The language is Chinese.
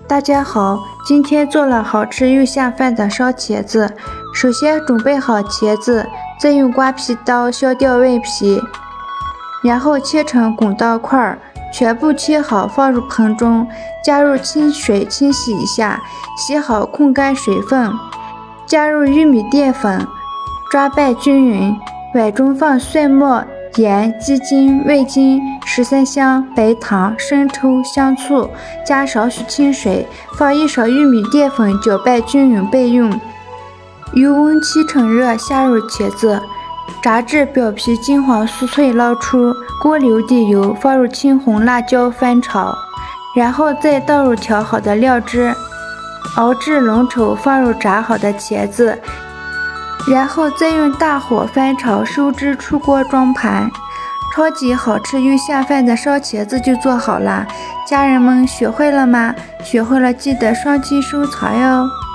大家好，今天做了好吃又下饭的烧茄子。首先准备好茄子，再用刮皮刀削掉外皮，然后切成滚刀块，全部切好放入盆中，加入清水清洗一下，洗好控干水分，加入玉米淀粉，抓拌均匀。碗中放蒜末、盐、鸡精、味精、十三香、白糖、生抽、香醋，加少许清水，放一勺玉米淀粉，搅拌均匀备用。油温7成热，下入茄子，炸至表皮金黄酥脆，捞出。锅留底油，放入青红辣椒翻炒，然后再倒入调好的料汁，熬至浓稠，放入炸好的茄子。然后再用大火翻炒，收汁出锅装盘。超级好吃又下饭的烧茄子就做好了，家人们学会了吗？学会了记得双击收藏哟。